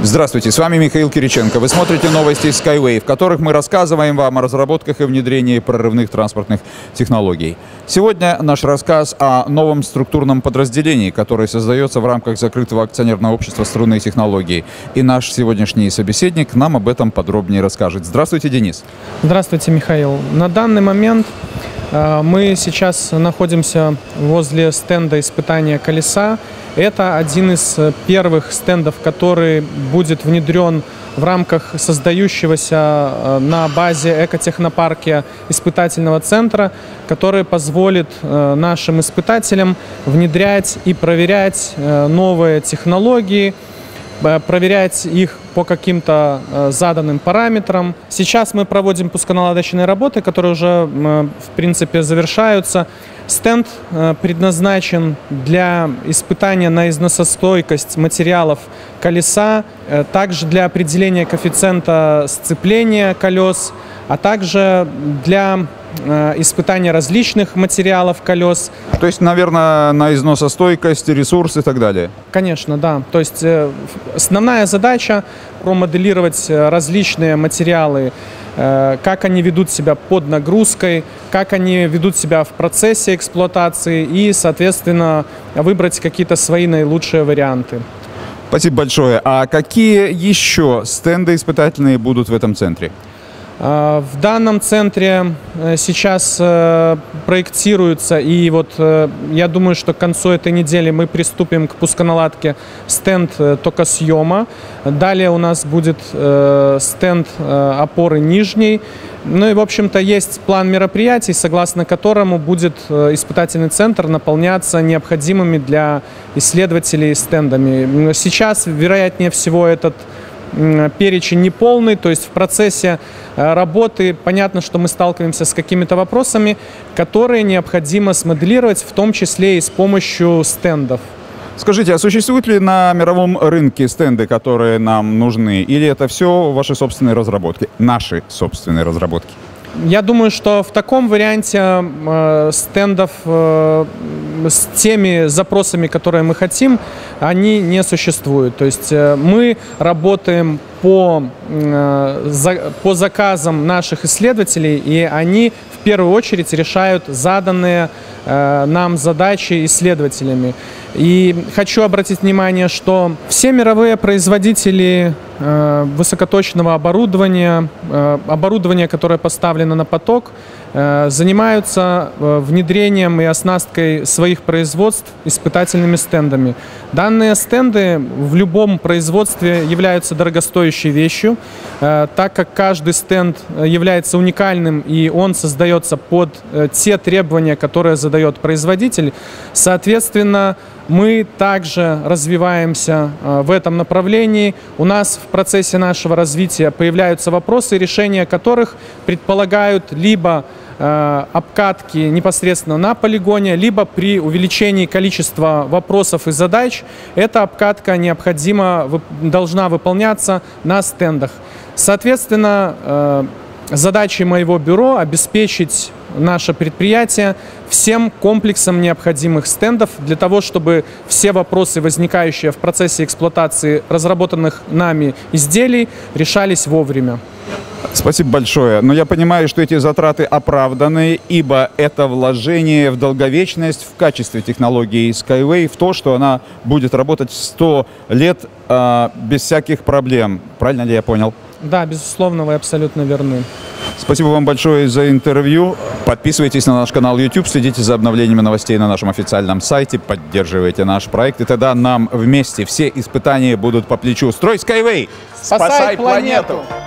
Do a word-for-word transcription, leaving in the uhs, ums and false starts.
Здравствуйте, с вами Михаил Кириченко. Вы смотрите новости Skyway, в которых мы рассказываем вам о разработках и внедрении прорывных транспортных технологий. Сегодня наш рассказ о новом структурном подразделении, которое создается в рамках закрытого акционерного общества «Струнные технологии». И наш сегодняшний собеседник нам об этом подробнее расскажет. Здравствуйте, Денис. Здравствуйте, Михаил. На данный момент э, мы сейчас находимся возле стенда испытания колеса. Это один из первых стендов, который будет внедрен в рамках создающегося на базе экотехнопарка испытательного центра, который позволит нашим испытателям внедрять и проверять новые технологии, проверять их по каким-то заданным параметрам. Сейчас мы проводим пусконаладочные работы, которые уже, в принципе, завершаются. Стенд предназначен для испытания на износостойкость материалов колеса, также для определения коэффициента сцепления колес, а также для испытания различных материалов колес. То есть, наверное, на износостойкость, ресурс и так далее? Конечно, да. То есть основная задача — промоделировать различные материалы, как они ведут себя под нагрузкой, как они ведут себя в процессе эксплуатации и, соответственно, выбрать какие-то свои наилучшие варианты. Спасибо большое. А какие еще стенды испытательные будут в этом центре? В данном центре сейчас проектируется, и вот я думаю, что к концу этой недели мы приступим к пусконаладке стенд токосъема. Далее у нас будет стенд опоры нижней. Ну и, в общем-то, есть план мероприятий, согласно которому будет испытательный центр наполняться необходимыми для исследователей стендами. Сейчас, вероятнее всего, этот перечень неполный, то есть в процессе работы понятно, что мы сталкиваемся с какими-то вопросами, которые необходимо смоделировать, в том числе и с помощью стендов. Скажите, а существуют ли на мировом рынке стенды, которые нам нужны, или это все ваши собственные разработки, наши собственные разработки? Я думаю, что в таком варианте э, стендов э, с теми запросами, которые мы хотим, они не существуют. То есть э, мы работаем по, э, за, по заказам наших исследователей, и они в первую очередь решают заданные э, нам задачи исследователями. И хочу обратить внимание, что все мировые производители э, высокоточного оборудования, э, оборудования, которое поставлено на поток, э, занимаются э, внедрением и оснасткой своих производств испытательными стендами. Данные стенды в любом производстве являются дорогостоящей вещью, э, так как каждый стенд является уникальным и он создается под э, те требования, которые задает производитель. Соответственно, мы также развиваемся в этом направлении. У нас в процессе нашего развития появляются вопросы, решения которых предполагают либо э, обкатки непосредственно на полигоне, либо при увеличении количества вопросов и задач эта обкатка необходимо, должна выполняться на стендах. Соответственно, э, задачей моего бюро обеспечить наше предприятие всем комплексом необходимых стендов для того, чтобы все вопросы, возникающие в процессе эксплуатации разработанных нами изделий, решались вовремя. Спасибо большое. Но я понимаю, что эти затраты оправданы, ибо это вложение в долговечность в качестве технологии Skyway, в то, что она будет работать сто лет э, без всяких проблем. Правильно ли я понял? Да, безусловно, вы абсолютно верны. Спасибо вам большое за интервью. Подписывайтесь на наш канал YouTube, следите за обновлениями новостей на нашем официальном сайте, поддерживайте наш проект, и тогда нам вместе все испытания будут по плечу. Строй Skyway! Спасай планету!